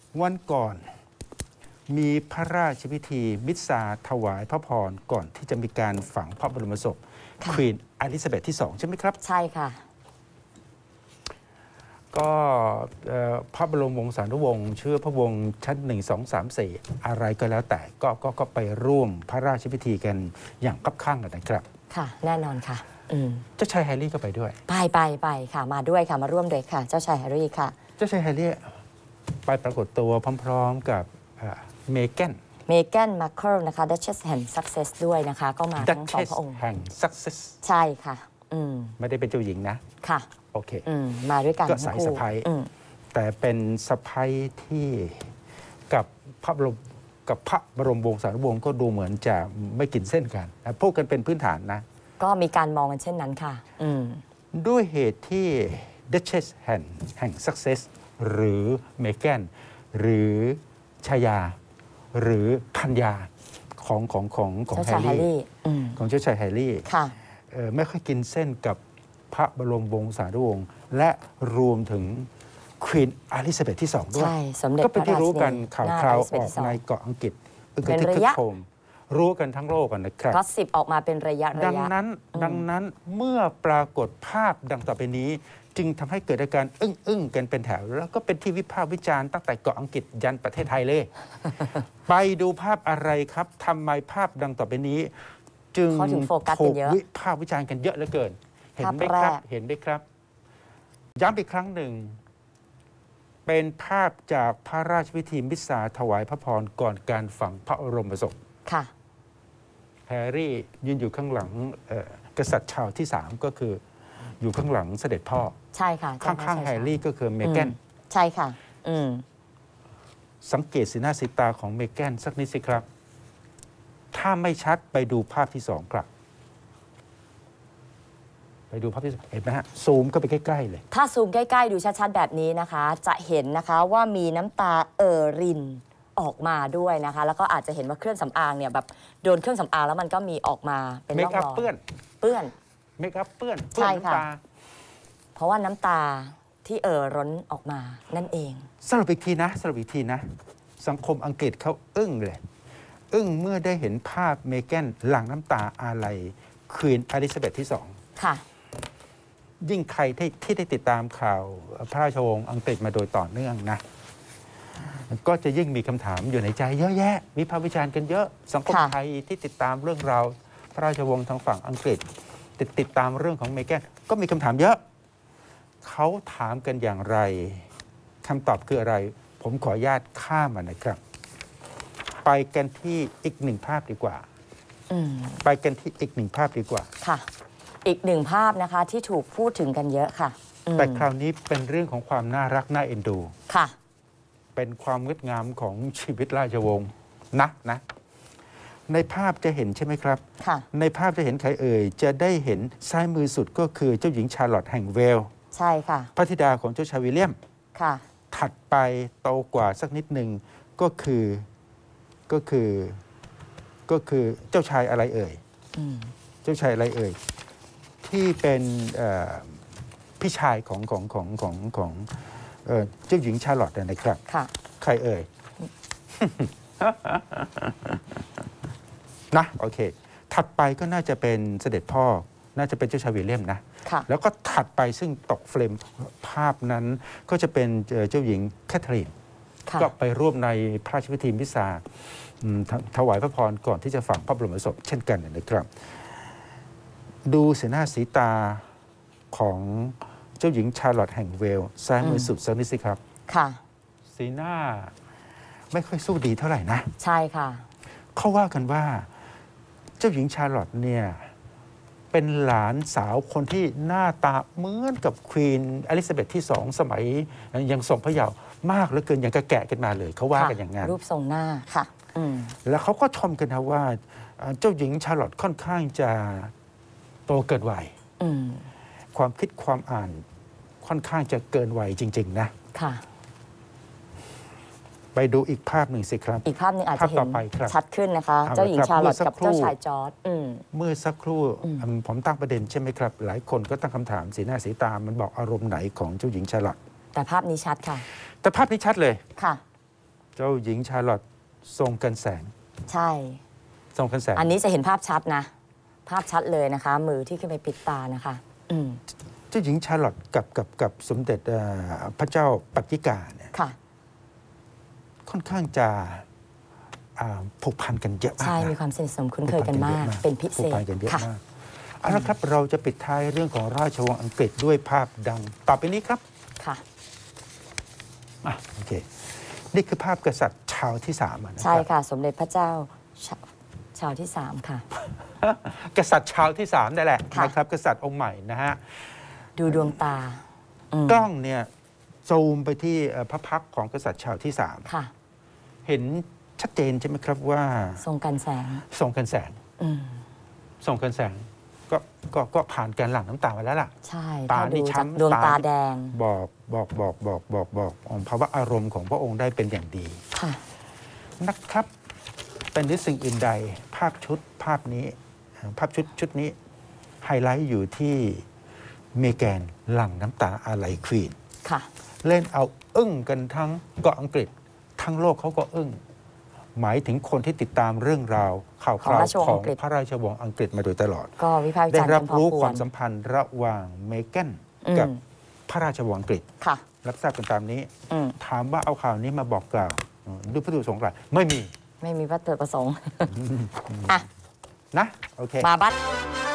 วันก่อนมีพระราชพิธีมิสซาถวายพระพรก่อนที่จะมีการฝังพระบรมศพควีนอลิซาเบธที่2ใช่ไหมครับใช่ค่ะก็พระบรมวงศานุวงศ์เชื้อพระวงศ์ชั้น1 2 3 4อะไรก็แล้วแต่ก็ไปร่วมพระราชพิธีกันอย่างคับข้างกันนะครับค่ะแน่นอนค่ะเจ้าชายแฮร์รี่ก็ไปด้วยไปค่ะมาด้วยค่ะมาร่วมด้วยค่ะเจ้าชายแฮร์รี่ค่ะเจ้าชายแฮร์รี่ไปปรากฏตัวพร้อมๆกับเมแกนมาร์เคิลนะคะ Duchess แห่ง Sussex ด้วยนะคะก็มาทั้งสองพระองค์แห่ง Sussex ใช่ค่ะไม่ได้เป็นเจ้าหญิงนะค่ะโอเคมาด้วยกันก็สายสะพ้ายแต่เป็นสะพ้ายที่กับพระบรมวงศานุวงศ์ก็ดูเหมือนจะไม่กินเส้นกันพูดกันเป็นพื้นฐานนะก็มีการมองกันเช่นนั้นค่ะด้วยเหตุที่ Duchess แห่ง Sussex หรือเมแกนหรือชายาหรือพัญญาของแฮร์รี่ของเจ้าชายแฮร์รี่ไม่ค่อยกินเส้นกับพระบรมวงศานุวงศ์และรวมถึงควีนอลิซาเบธที่2ด้วยก็เป็นที่รู้กันข่าวออกในเกาะอังกฤษเป็นระยะรู้กันทั้งโลกกันนะครับก็10ออกมาเป็นระยะดังนั้นเมื่อปรากฏภาพดังต่อไปนี้จึงทำให้เกิดอาการอึ้งกันเป็นแถวแล้วก็เป็นที่วิพากษ์วิจารณ์ตั้งแต่เกาะอังกฤษยันประเทศไทยเลย ไปดูภาพอะไรครับทำไมภาพดังต่อไปนี้จึงถูกวิพากษ์วิจารณ์กันเยอะเหลือเกินเห็นไหมครับย้ำอีกครั้งหนึ่งเป็นภาพจากพระราชพิธีมิสซาถวายพระพรก่อนการฝังพระบรมศพค่ะแฮร์รี่ยืนอยู่ข้างหลังกษัตริย์ชาวที่3ก็คืออยู่ข้างหลังเสด็จพ่อใช่ค่ะข้างๆแฮร์รี่ก็คือเมแกนใช่ค่ะสังเกตสีหน้าสีตาของเมแกนสักนิดสิครับถ้าไม่ชัดไปดูภาพที่2ครับไปดูภาพที่เห็นไหมฮะซูมก็ไปใกล้ๆเลยถ้าซูมใกล้ๆดูชัดๆแบบนี้นะคะจะเห็นนะคะว่ามีน้ำตารินออกมาด้วยนะคะแล้วก็อาจจะเห็นว่าเครื่องสำอางเนี่ยแบบโดนเครื่องสำอางแล้วมันก็มีออกมาเป็นร่องรอยเปื้อนเมคอัพเปื้อนใช่ค่ะเพราะว่าน้ำตาที่ร้นออกมานั่นเองสรุปอีกทีนะสังคมอังกฤษเขาอึ้งเลยเมื่อได้เห็นภาพเมแกนหลั่งน้ำตาอาลัยควีนอลิซาเบธที่2 ค่ะยิ่งใครที่ได้ติดตามข่าวพระราชวงศ์อังกฤษมาโดยต่อเนื่องนะก็จะยิ่งมีคำถามอยู่ในใจเยอะแยะวิพากษ์วิจารณ์กันเยอะสังคมไทยที่ติดตามเรื่องราวพระราชวงศ์ทางฝั่งอังกฤษติดตามเรื่องของเมแกนก็มีคำถามเยอะเขาถามกันอย่างไรคำตอบคืออะไรผมขออนุญาตข้ามมานะครับไปกันที่อีกหนึ่งภาพดีกว่าไปกันที่อีกหนึ่งภาพดีกว่าค่ะอีกหนึ่งภาพนะคะที่ถูกพูดถึงกันเยอะค่ะแต่คราวนี้เป็นเรื่องของความน่ารักน่าเอ็นดูค่ะเป็นความงดงามของชีวิตราชวงศ์นะในภาพจะเห็นใช่ไหมครับในภาพจะเห็นใครเอ่ยจะได้เห็นซ้ายมือสุดก็คือเจ้าหญิงชาร์ลอตต์แห่งเวลส์ใช่ค่ะพระธิดาของเจ้าชายวิลเลียมค่ะถัดไปโตกว่าสักนิดหนึ่งก็คือเจ้าชายอะไรเอ่ยเจ้าชายอะไรเอ่ยที่เป็นพี่ชายของเจ้าหญิงชาร์ลอตต์นะครับใครเอ่ย นะโอเคถัดไปก็น่าจะเป็นเสด็จพ่อน่าจะเป็นเจ้าชายวิลเลียมนะแล้วก็ถัดไปซึ่งตกเฟรมภาพนั้นก็จะเป็นเจ้าหญิงแคทเธอรีนก็ไปร่วมในพระราชพิธีมิสซาถวายพระพรก่อนที่จะฝังพระบรมศพเช่นกันนะครับดูสีหน้าสีตาของเจ้าหญิงชาร์ลอตต์แห่งเวลส์ซ้ายมือสุดสักนิดสิครับค่ะสีหน้าไม่ค่อยสู้ดีเท่าไหร่นะใช่ค่ะเขาว่ากันว่าเจ้าหญิงชาร์ลอตต์เนี่ยเป็นหลานสาวคนที่หน้าตาเหมือนกับควีนอลิซาเบธที่2สมัยยังทรงพระเยาว์มากเหลือเกินอย่างกระแกะกันมาเลยเขาว่ากันอย่างนั้นรูปทรงหน้าค่ะแล้วเขาก็ชมกันนะว่าเจ้าหญิงชาร์ลอตต์ค่อนข้างจะโตเกินวัยความคิดความอ่านค่อนข้างจะเกินวัยจริงๆนะค่ะไปดูอีกภาพหนึ่งสิครับอีกภาพหนึ่งอาจจะเห็นชัดขึ้นนะคะเจ้าหญิงชาร์ลอตต์กับเจ้าชายจอร์จเมื่อสักครู่ผมตั้งประเด็นใช่ไหมครับหลายคนก็ตั้งคำถามสีหน้าสีตามันบอกอารมณ์ไหนของเจ้าหญิงชาร์ลอตต์แต่ภาพนี้ชัดค่ะแต่ภาพนี้ชัดเลยค่ะเจ้าหญิงชาร์ลอตทรงกันแสงใช่ทรงกันแสงอันนี้จะเห็นภาพชัดนะ ภาพชัดเลยนะคะ มือที่ขึ้นไปปิดตานะคะเจ้าหญิงชาร์ลอตกับสมเด็จพระเจ้าปัตติกาเนี่ยค่ะค่อนข้างจะผูกพันกันเยอะมากใช่นะมีความสนิทสนมคุ้นเคยกันมาก เป็นพิเศผูกษพันกันเยอะค่ะมากเอาละครับเราจะปิดท้ายเรื่องของราชวงศ์อังกฤษด้วยภาพดังต่อไปนี้ครับค่ะโอเคนี่คือภาพกษัตริย์ชาวที่3นะใช่ครับค่ะ สมเด็จพระเจ้าชาวที่ 3 ค่ะกษัตริย์ชาวที่3ได้แหละค่ะนะครับกษัตริย์องค์ใหม่นะฮะดูดวงตากล้องเนี่ยซูมไปที่พระพักตร์ของกษัตริย์ชาวที่ค่ะ 3 เห็นชัดเจนใช่ไหมครับว่าทรงกันแสงทรงกันแสงอืมทรงกันแสงก็ผ่านการหลั่งน้ำตามาแล้วล่ะใช่ตาถ้านี่ดูจากช้ำดวงตาตาแดงบอกภาวะอารมณ์ของพระองค์ได้เป็นอย่างดีค่ะนะครับ เป็นด้วยสิ่งอื่นใดภาพนี้ภาพชุดนี้ไฮไลท์อยู่ที่เมแกนหลั่งน้ำตาอาลัยควีนค่ะเล่นเอาอึ้งกันทั้งเกาะอังกฤษ ทั้งโลกเขาก็อึ้งหมายถึงคนที่ติดตามเรื่องราวข่าวคราวของราชวงศ์ของอังกฤษพระราชวงศ์อังกฤษมาโดยตลอดก็วิพากษ์วิได้จารณ์รักับ นพอรู้คคว วาร มสัมพันธ์ระหว่างเมแกนกับพระราชวงศ์อังกฤษค่ะรับทราบกันตามนี้อืมถามว่าเอาข่าวนี้มาบอกกล่าวด้วยวัตถุประสงค์อะไรไม่มีไม่มีวัตถุประสงค์ อ่ะนะ โอเคมาบัด